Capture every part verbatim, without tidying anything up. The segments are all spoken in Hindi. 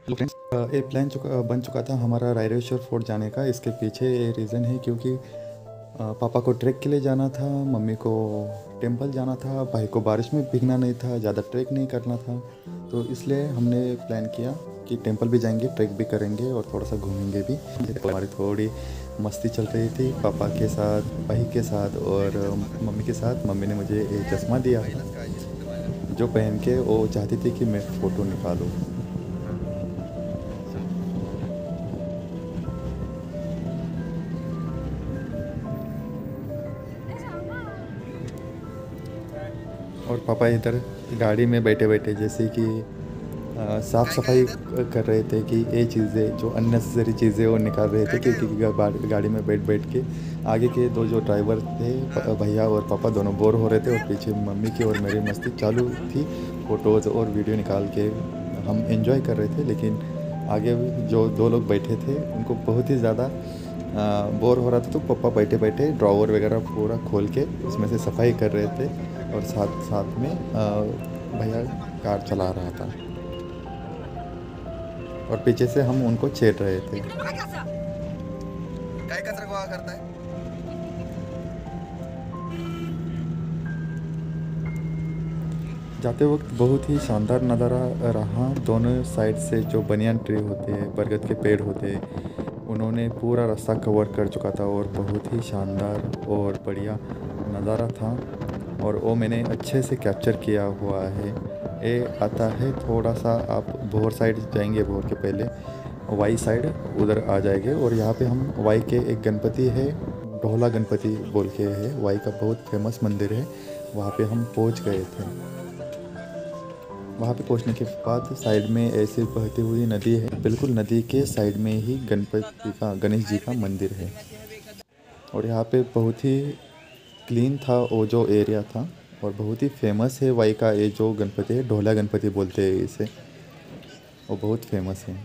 हेलो फ्रेंड्स, ये प्लान चुका बन चुका था हमारा रायरेश्वर फोर्ट जाने का। इसके पीछे ये रीज़न है क्योंकि अ, पापा को ट्रैक के लिए जाना था, मम्मी को टेंपल जाना था, भाई को बारिश में भीगना नहीं था, ज़्यादा ट्रैक नहीं करना था। तो इसलिए हमने प्लान किया कि टेंपल भी जाएंगे, ट्रैक भी करेंगे और थोड़ा सा घूमेंगे भी। हमारी थोड़ी मस्ती चल रही थी पापा के साथ, भाई के साथ और मम्मी के साथ। मम्मी ने मुझे एक चश्मा दिया जो पहन के वो चाहती थी कि मैं फ़ोटो निकालूँ। और पापा इधर गाड़ी में बैठे बैठे जैसे कि अ, साफ सफाई कर रहे थे कि ये चीज़ें जो अननेसेसरी चीज़ें वो निकाल रहे थे, क्योंकि गा- गाड़ी में बैठ बैठ के आगे के दो जो ड्राइवर थे, प- भैया और पापा दोनों बोर हो रहे थे और पीछे मम्मी की और मेरी मस्ती चालू थी। फ़ोटोज़ और वीडियो निकाल के हम एंजॉय कर रहे थे। लेकिन आगे जो दो लोग बैठे थे उनको बहुत ही ज़्यादा बोर हो रहा था, तो पापा बैठे बैठे ड्रॉवर वगैरह पूरा खोल के उसमें से सफाई कर रहे थे और साथ साथ में अ, भैया कार चला रहा था और पीछे से हम उनको छेड़ रहे थे। काय कचरा गोळा करताय? जाते वक्त बहुत ही शानदार नज़ारा रहा। दोनों साइड से जो बनियान ट्री होते हैं, बरगद के पेड़ होते हैं, उन्होंने पूरा रास्ता कवर कर चुका था और बहुत ही शानदार और बढ़िया नज़ारा था। और वो मैंने अच्छे से कैप्चर किया हुआ है। ये आता है थोड़ा सा, आप भोर साइड जाएंगे, भोर के पहले वाई साइड उधर आ जाएंगे और यहाँ पे हम वाई के एक गणपति है, ढोला गणपति बोल के है, वाई का बहुत फेमस मंदिर है। वहाँ पे हम पहुँच गए थे। वहाँ पे पहुँचने के बाद साइड में ऐसे बहती हुई नदी है, बिल्कुल नदी के साइड में ही गणपति का, गणेश जी का मंदिर है। और यहाँ पे बहुत ही क्लीन था वो जो एरिया था और बहुत ही फेमस है वाई का ये जो गणपति है, ढोला गणपति बोलते हैं इसे। वो बहुत फेमस है।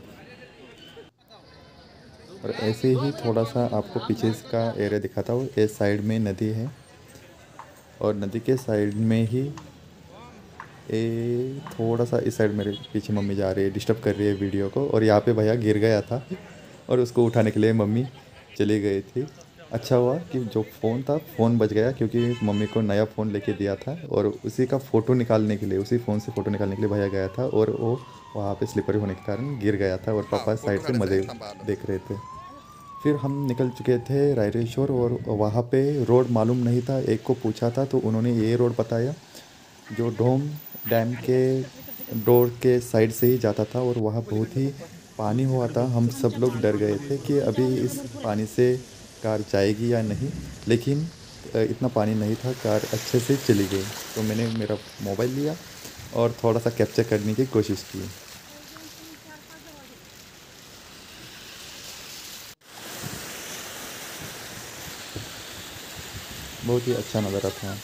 और ऐसे ही थोड़ा सा आपको पीछे का एरिया दिखाता हूँ। इस साइड में नदी है और नदी के साइड में ही ए थोड़ा सा इस साइड मेरे पीछे मम्मी जा रही है, डिस्टर्ब कर रही है वीडियो को। और यहाँ पे भैया गिर गया था और उसको उठाने के लिए मम्मी चली गई थी। अच्छा हुआ कि जो फ़ोन था, फ़ोन बच गया, क्योंकि मम्मी को नया फ़ोन लेके दिया था और उसी का फ़ोटो निकालने के लिए, उसी फ़ोन से फ़ोटो निकालने के लिए भैया गया था और वो वहाँ पे स्लिपरी होने के कारण गिर गया था और हां, पापा साइड फोटो से काढायचा मज़े आहे. थांबा आलो. देख रहे थे। फिर हम निकल चुके थे रायरेश्वर और वहाँ पे रोड मालूम नहीं था। एक को पूछा था तो उन्होंने ये रोड बताया जो डोम डैम के डोर के साइड से ही जाता था और वहाँ बहुत ही पानी हुआ था। हम सब लोग डर गए थे कि अभी इस पानी से कार जाएगी या नहीं, लेकिन अ, इतना पानी नहीं था, कार अच्छे से चली गई। तो मैंने मेरा मोबाइल लिया और थोड़ा सा कैप्चर करने की कोशिश की। बहुत ही अच्छा नज़ारा था।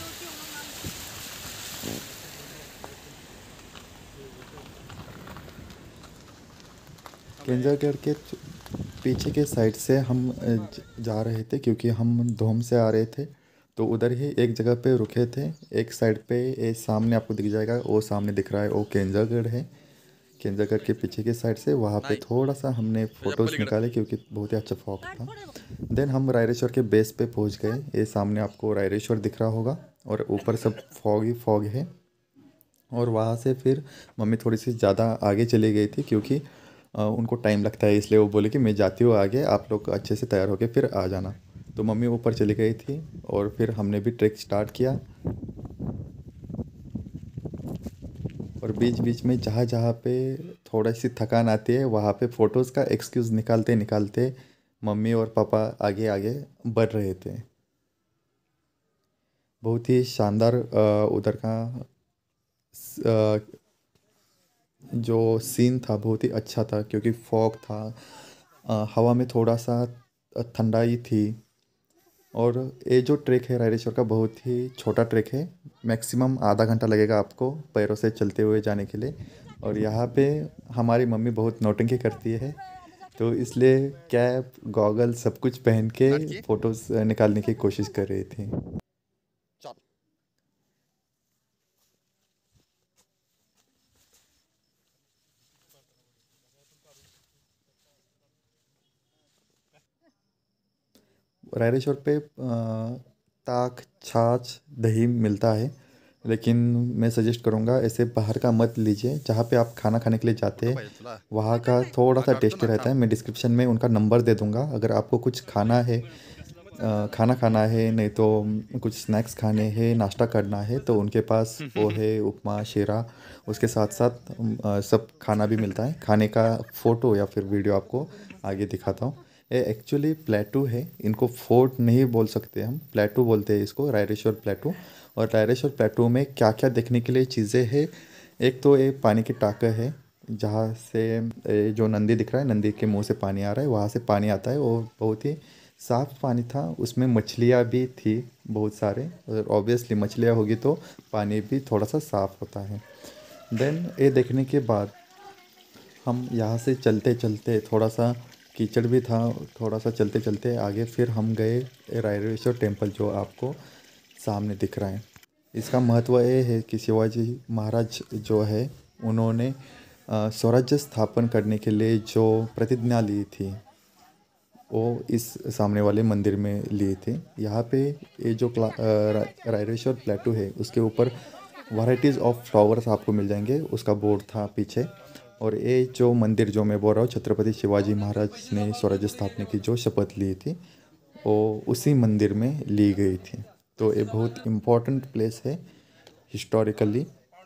केंजागढ़ के च- पीछे के साइड से हम अ, ज- जा रहे थे क्योंकि हम धोम से आ रहे थे। तो उधर ही एक जगह पे रुके थे। एक साइड पे ये सामने आपको दिख जाएगा, वो सामने दिख रहा है, वो केंजागढ़ है। केंजागढ़ के पीछे की साइड से वहाँ पे नाही, थोड़ा सा हमने त्याच्या फ़ोटोज़ पलीकडं. निकाले क्योंकि बहुत ही अच्छा फॉग था। देन हम रायरेश्वर के बेस पे पहुँच गए। ये सामने आपको रायरेश्वर दिख रहा होगा और ऊपर सब फॉग ही फॉग है। और वहाँ से फिर मम्मी थोड़ी सी ज़्यादा आगे चली गई थी क्योंकि अ, उनको टाइम लगता है, इसलिए वो बोले कि मैं जाती हूँ आगे, आप लोग अच्छे से तैयार होके फिर आ जाना। तो मम्मी ऊपर चली गई थी और फिर हमने भी ट्रैक स्टार्ट किया। और बीच बीच में जहाँ जहाँ पे थोड़ा सी थकान आती है वहाँ पे फ़ोटोज़ का एक्सक्यूज़ निकालते निकालते मम्मी और पापा आगे आगे बढ़ रहे थे। बहुत ही शानदार अ, उधर का स- अ, जो सीन था बहुत ही अच्छा था क्योंकि फॉग था। अ, हवा में थोड़ा सा ठंडाई थी। और ये जो ट्रैक है रायरेश्वर का बहुत ही छोटा ट्रैक है। मैक्सिमम आधा घंटा लगेगा आपको पैरों से चलते हुए जाने के लिए। और यहाँ पे हमारी मम्मी बहुत नौटंकी करती है, तो इसलिए कैप गॉगल सब कुछ पहन के लाटकी. फ़ोटोज़ निकालने की कोशिश कर रही थी। चल. रायरेश्वर पे अ, ताक छाछ दही मिलता है, लेकिन मैं सजेस्ट करूँगा ऐसे बाहर का मत लीजिए। जहाँ पे आप खाना खाने के लिए जाते कुठं हैं पाहिजे तुला? वहाँ का थोड़ा हा सा काढतो टेस्टी ना, रहता थांब. है। मैं डिस्क्रिप्शन में उनका नंबर दे दूँगा। अगर आपको कुछ खाना है, अ, खाना खाना है, नहीं तो कुछ स्नैक्स खाने हैं, नाश्ता करना है, तो उनके पास पोहे उपमा शीरा उसके साथ साथ अम, अ, सब खाना भी मिलता है। खाने का फ़ोटो या फिर वीडियो आपको आगे दिखाता हूँ। ये एक्चुअली प्लेटू है, इनको फोर्ट नहीं बोल सकते, हम प्लेटू बोलते हैं इसको, रायरेश्वर प्लेटू। और रायरेश्वर प्लेटू में क्या क्या देखने के लिए चीज़ें हैं, एक तो ये पानी की टाँका है जहाँ से ए, जो नंदी दिख रहा है, नंदी के मुंह से पानी आ रहा है, वहाँ से पानी आता है और बहुत ही साफ़ पानी था। उसमें मछलियाँ भी थी बहुत सारे, और ऑब्वियसली मछलियाँ होगी तो पानी भी थोड़ा सा साफ़ होता है। देन ये देखने के बाद हम यहाँ से चलते चलते, थोड़ा सा कीचड़ भी था, थोड़ा सा चलते चलते आगे फिर हम गए रायरेश्वर टेम्पल जो आपको सामने दिख रहा है। इसका महत्व ये है कि शिवाजी महाराज जो है उन्होंने अ, स्वराज्य स्थापन करने के लिए जो प्रतिज्ञा ली थी वो इस सामने वाले मंदिर में लिए थे। यहाँ पे ये जो क्ला अ, रा- रायरेश्वर प्लेटू है उसके ऊपर वैराइटीज़ ऑफ फ्लावर्स आपको मिल जाएंगे, उसका बोर्ड था पीछे। और ये जो मंदिर जो मैं बोल रहा हूँ, छत्रपति शिवाजी महाराज ने स्वराज्य स्थापना की जो शपथ ली थी वो उसी मंदिर में ली गई थी। तो ये बहुत इम्पोर्टेंट प्लेस है हिस्टोरिकली।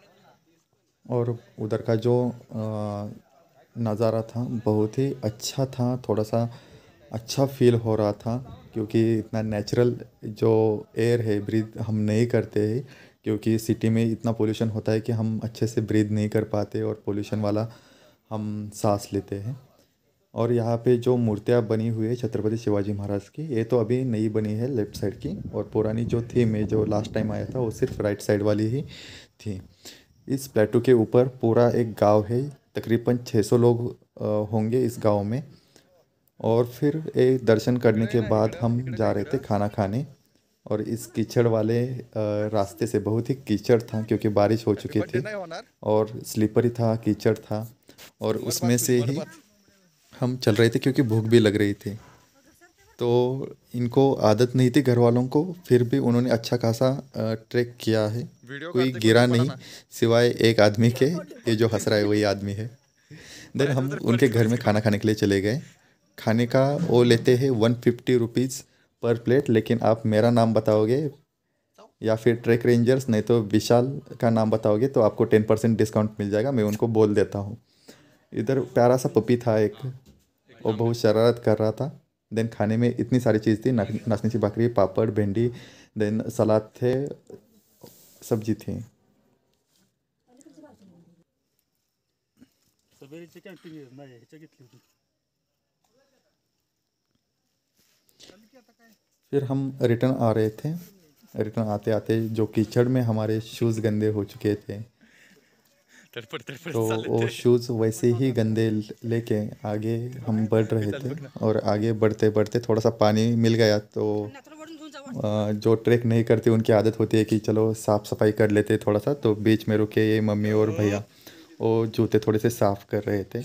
और उधर का जो अ, नज़ारा था बहुत ही अच्छा था, थोड़ा सा अच्छा फील हो रहा था, क्योंकि इतना नेचुरल जो एयर है ब्रीथ हम नहीं करते हैं, क्योंकि सिटी में इतना पोल्यूशन होता है कि हम अच्छे से ब्रीथ नहीं कर पाते और पोल्यूशन वाला हम सांस लेते हैं। और यहाँ पे जो मूर्तियाँ बनी हुई है छत्रपति शिवाजी महाराज की, ये तो अभी नई बनी है लेफ्ट साइड की, और पुरानी जो थी, मैं जो लास्ट टाइम आया था वो सिर्फ राइट साइड वाली ही थी। इस प्लेटू के ऊपर पूरा एक गांव है, तकरीबन छः सौ लोग अ, होंगे इस गांव में। और फिर एक दर्शन करने के बाद हम जा रहे थे खाना खाने। और इस कीचड़ वाले अ, रास्ते से, बहुत ही कीचड़ था क्योंकि बारिश हो हॅपी चुकी बर्थडे थी नाही होणार. और स्लीपरी था, कीचड़ था। और बरबाद उसमें तुझी से ही बरबाद. हम चल रहे थे क्योंकि भूख भी लग रही थी। तो इनको आदत नहीं थी घर वालों को, फिर भी उन्होंने अच्छा खासा ट्रैक किया है। व्हिडिओ कोई काढते कोण गिरा पडा नहीं ना. सिवाय एक आदमी के, ये जो हंस रहा है वही आदमी है। देन पाहिजे हम तर उनके क्वालिटी घर में पैसे खाना खाने के लिए चले गए। खाने का वो लेते हैं वन फिफ्टी रुपीज़ पर प्लेट, लेकिन आप मेरा नाम बताओगे या फिर ट्रैक रेंजर्स नहीं तो विशाल का नाम बताओगे तो आपको टेन परसेंट डिस्काउंट मिल जाएगा, मैं उनको बोल देता हूँ। इधर प्यारा सा पपी था एक, वो बहुत शरारत कर रहा था। देन खाने में इतनी सारी चीज़ थी, नाक- नाचनी सी भाकरी, पापड़, भिंडी, देन सलाद थे, सब्जी थी। सवेरीची कॅम्पिंग नाही ह्याच्या घेतली होती. फिर हम रिटर्न आ रहे थे। रिटर्न आते आते जो कीचड़ में हमारे शूज़ गंदे हो चुके थे, तडपड तडपड तो चालले वो ते. शूज़ वैसे ही गंदे ल- लेके आगे हम बढ़ रहे थे। और आगे बढ़ते बढ़ते थोड़ा सा पानी मिल गया तो अ, जो ट्रैक नहीं करते उनकी आदत होती है कि चलो साफ़ सफाई कर लेते थोड़ा सा, तो बीच में रुके ये मम्मी और भैया, वो जूते थोड़े से साफ़ कर रहे थे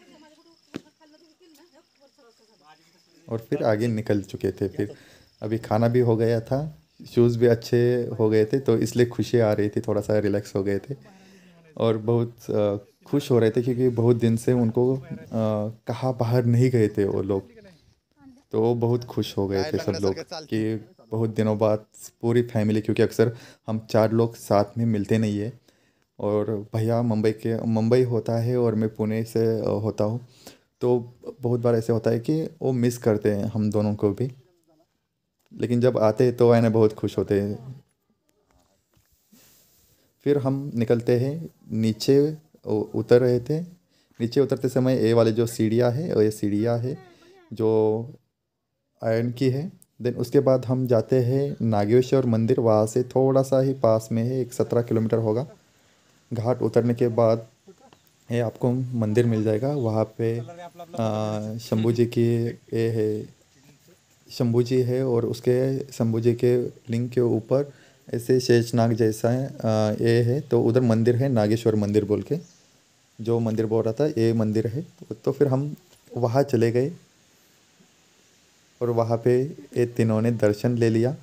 और फिर आगे निकल चुके थे। फिर अभी खाना भी हो गया था, शूज़ भी अच्छे हो गए थे, तो इसलिए खुशी आ रही थी, थोड़ा सा रिलैक्स हो गए थे। और बहुत अ, खुश हो रहे थे क्योंकि बहुत दिन से उनको अ, कहाँ बाहर नहीं गए थे वो लोग, तो वो बहुत खुश हो गए काय थे सब लोग लंगड्यासारखं चालती. कि बहुत दिनों बाद पूरी फैमिली, क्योंकि अक्सर हम चार लोग साथ में मिलते नहीं है। और भैया मुंबई के मुंबई होता है और मैं पुणे से अ, होता हूँ, तो बहुत बार ऐसे होता है कि वो मिस करते हैं हम दोनों को भी, लेकिन जब आते हैं तो है ना बहुत खुश होते हैं। फिर हम निकलते हैं नीचे, उ- उतर रहे थे। नीचे उतरते समय ये वाले जो सीढ़ियाँ है, और ये सीढ़ियाँ है जो आयरन की है। देन उसके बाद हम जाते हैं नागेश्वर मंदिर, वहाँ से थोड़ा सा ही पास में है, एक सत्रह किलोमीटर होगा। घाट उतरने के बाद ये आपको मंदिर मिल जाएगा, वहाँ पे अ, शंभू जी की ये है, शंभू जी है, और उसके शंभू जी के लिंग के ऊपर ऐसे शेषनाग जैसा है, अ, ये है, तो उधर मंदिर है नागेश्वर मंदिर बोल के, जो मंदिर बोल रहा था ये मंदिर है। तो फिर हम वहाँ चले गए। और वहाँ पे ये तीनों ने दर्शन ले लिया।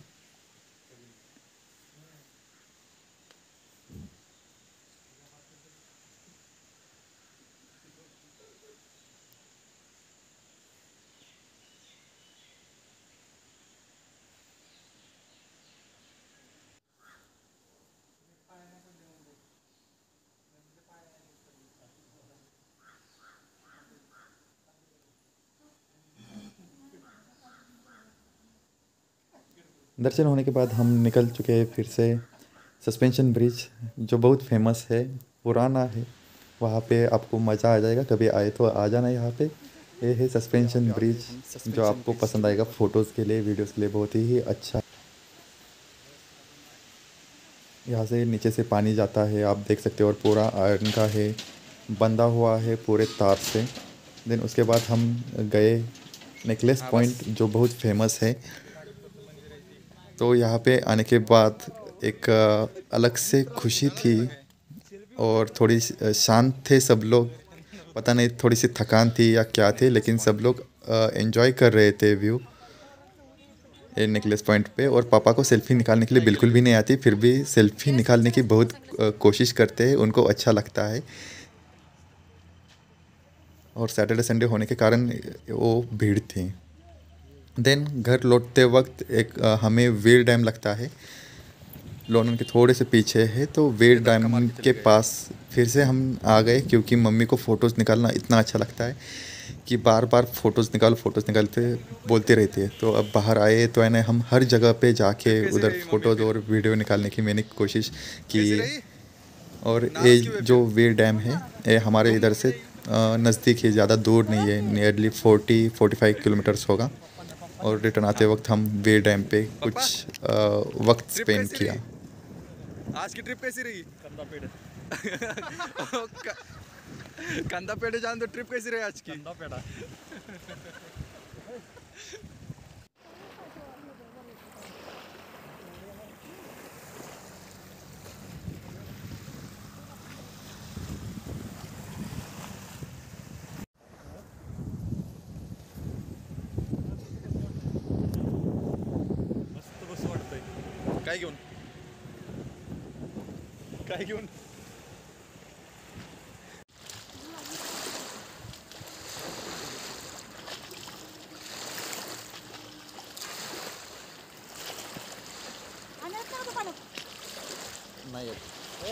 दर्शन होने के बाद हम निकल चुके हैं फिर से सस्पेंशन ब्रिज, जो बहुत फेमस है, पुराना है। वहाँ पे आपको मज़ा आ जाएगा, कभी आए तो आ जाना यहाँ पे। ये है सस्पेंशन ब्रिज, जो आपको पसंद आएगा फ़ोटोज़ के लिए, वीडियोज़ के लिए बहुत ही अच्छा। यहाँ से नीचे से पानी जाता है, आप देख सकते हो, और पूरा आयरन का है, बंधा हुआ है पूरे तार से। देन उसके बाद हम गए नेकलेस पॉइंट, जो बहुत फेमस है। तो यहाँ पे आने के बाद एक अ, अलग से खुशी थी, और थोड़ी सी- शांत थे सब लोग। पता नहीं थोड़ी सी थकान थी या क्या थे, लेकिन सब लोग एंजॉय कर रहे थे व्यू ये नेकलेस पॉइंट पे। और पापा को सेल्फी निकालने के लिए बिल्कुल भी नहीं आती, फिर भी सेल्फी निकालने की बहुत अ, कोशिश करते हैं, उनको अच्छा लगता है। और सैटरडे संडे होने के कारण वो भीड़ थी। देन घर लौटते वक्त एक अ, हमें वीर डैम लगता है, लोनन के थोड़े से पीछे है, तो वीर डैम के पास फिर से हम आ गए, क्योंकि मम्मी को फ़ोटोज़ निकालना इतना अच्छा लगता है कि बार बार फ़ोटोज़ निकालो फ़ोटोज़ निकालते बोलते रहते हैं। तो अब बाहर आए तो है ना, हम हर जगह पे जाके उधर फ़ोटोज़ और वीडियो निकालने की मैंने कोशिश की। और ये जो वीर डैम है, ये हमारे इधर से अ, नज़दीक है, ज़्यादा दूर नहीं है, nearly forty forty five kilometres होगा। और रिटर्न आते वक्त हम वीर डैम पे कुछ अ, वक्त स्पेंड किया। आज की ट्रिप कैसी रही? कंदा पेड़ कंदा पेड़े जान, तो ट्रिप कैसी रही आज की? कंदा पेड़ा मस्त बस वाटतंय. काय घेऊन काय घेऊन नाही येत.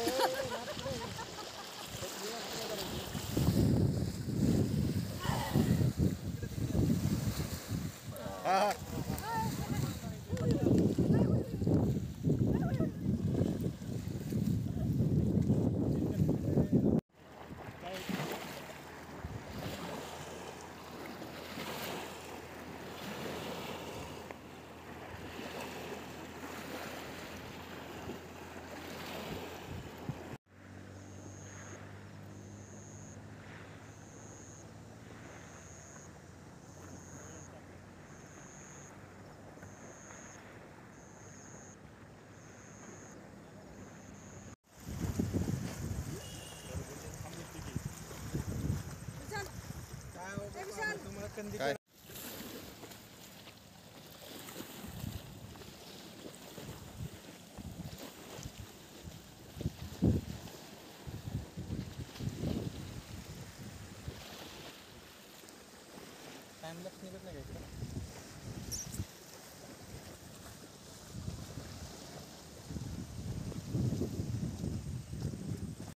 काय? टाइम लॅप्स निघत नाही का इकडं?